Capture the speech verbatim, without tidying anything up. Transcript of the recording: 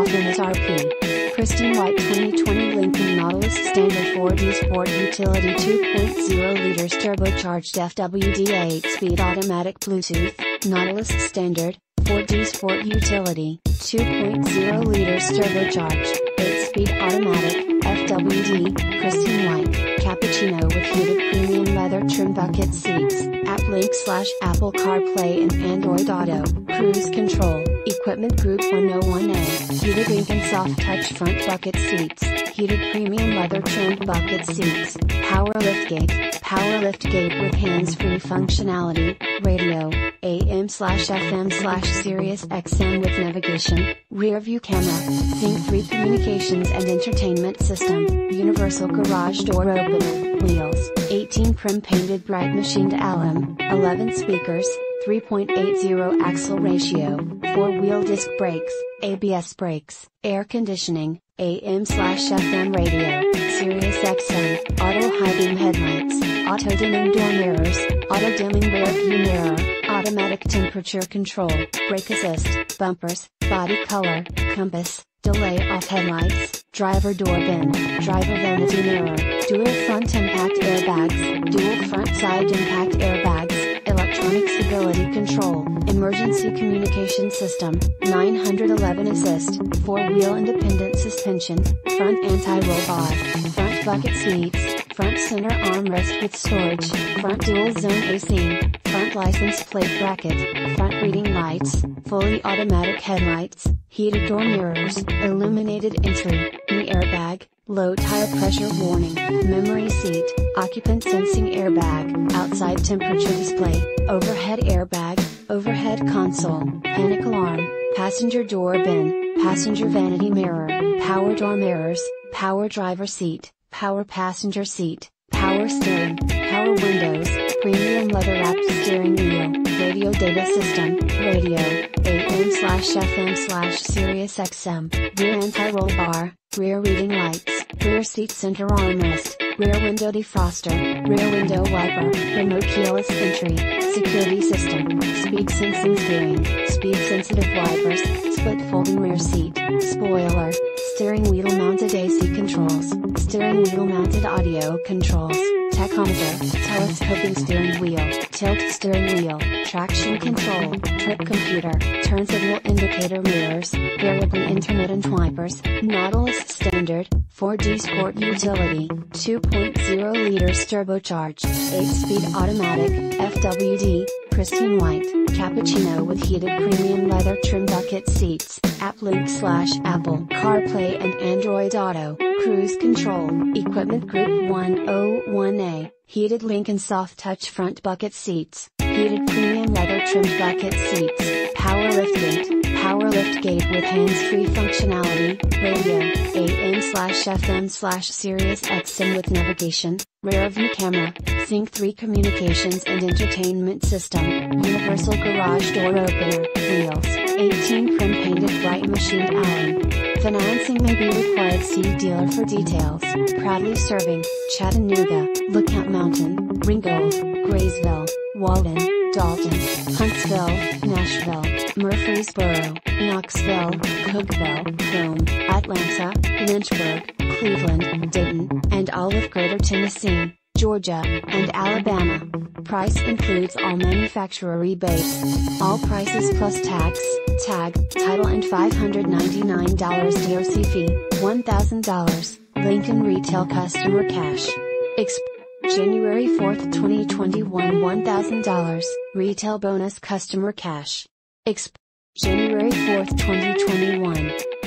M S R P. Pristine White twenty twenty Lincoln Nautilus Standard four D Sport Utility two point oh liters turbocharged F W D eight speed automatic Bluetooth, Nautilus Standard, four D Sport Utility, two point oh liters turbocharged, eight speed automatic, F W D, Pristine White, Cappuccino with heated premium leather trim bucket seats, app link slash Apple CarPlay and Android Auto, cruise control, equipment group one oh one A, heated Lincoln soft touch front bucket seats, heated premium leather trimmed bucket seats, power liftgate, power liftgate with hands-free functionality, radio, A M slash F M slash Sirius X M with navigation, rear view camera, Think three communications and entertainment system, universal garage door opener, wheels, eighteen prim painted bright machined alum, eleven speakers, three point eight zero axle ratio, four wheel disc brakes, A B S brakes, air conditioning, A M slash F M radio, Sirius X M, auto high beam headlights, auto dimming door mirrors, auto dimming rear view mirror, automatic temperature control, brake assist, bumpers, body color, compass, delay off headlights, driver door bin, driver vanity mirror, dual front impact airbags, dual front side impact airbags, electronic stability control, emergency communication system, nine eleven assist, four-wheel independent suspension, front anti-roll bar, front bucket seats, front center armrest with storage, front dual zone A C, front license plate bracket, front reading lights, fully automatic headlights, heated door mirrors, illuminated entry, knee airbag, low tire pressure warning, memory seat, occupant sensing airbag, outside temperature display, overhead airbag, overhead console, panic alarm, passenger door bin, passenger vanity mirror, power door mirrors, power driver seat, power passenger seat, power steering, power windows, premium leather wrapped steering wheel, radio data system, radio, A M slash F M slash Sirius X M, rear anti-roll bar, rear reading lights, rear seat center armrest, rear window defroster, rear window wiper, remote keyless entry, security system, speed sensing steering, speed sensitive wipers, split folding rear seat, spoiler, steering wheel mounted A C controls, steering wheel mounted audio controls, tachometer, telescoping steering wheel, tilt steering wheel, traction control, trip computer, turn signal indicator mirrors, variably intermittent wipers, Nautilus Standard, four D Sport Utility, two point oh liters turbocharged, eight speed automatic, F W D, Pristine White, Cappuccino with heated premium leather trim bucket seats, app link slash Apple CarPlay and Android Auto, cruise control, equipment group one oh one A, heated Lincoln soft touch front bucket seats, heated premium leather trimmed bucket seats, power liftgate, power liftgate with hands-free functionality, radio, A M slash F M slash Sirius X M with navigation, rear view camera, Think three communications and entertainment system, universal garage door opener, wheels, eighteen prim painted bright machined alum. Financing may be required. See dealer for details. Proudly serving Chattanooga, Lookout Mountain, Ringgold, Graysville, Walden, Dalton, Huntsville, Nashville, Murfreesboro, Knoxville, Cookeville, Rome, Atlanta, Lynchburg, Cleveland, Dayton, and all of Greater Tennessee, Georgia, and Alabama. Price includes all manufacturer rebates. All prices plus tax, tag, title and five hundred ninety-nine dollars D O C fee, one thousand dollars, Lincoln retail customer cash. Exp January fourth twenty twenty-one one thousand dollars, retail bonus customer cash. Exp January fourth twenty twenty-one.